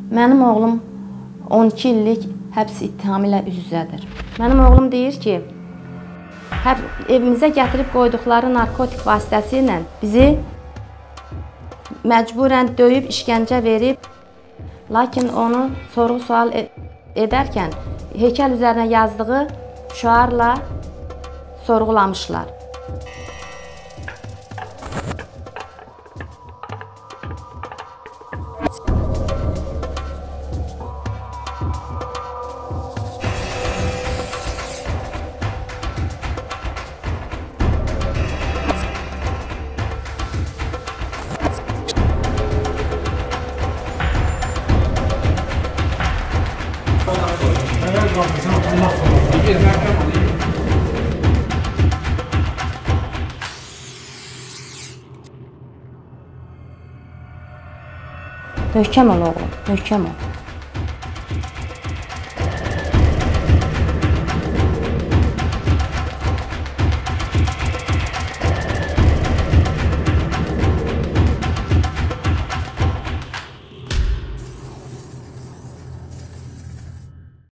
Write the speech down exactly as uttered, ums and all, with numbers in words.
Mənim oğlum on iki illik həbs ittihamı ilə üz-üzədir. Mənim oğlum deyir ki, evimizə gətirib qoyduqları narkotik vasitəsi ilə bizi məcburən döyüb, işgəncə verib, lakin onu sorğu-sual edərkən heykəl üzərinə yazdığı şüarla sorğulamışlar. Möhkəm ol oğlum, möhkəm ol.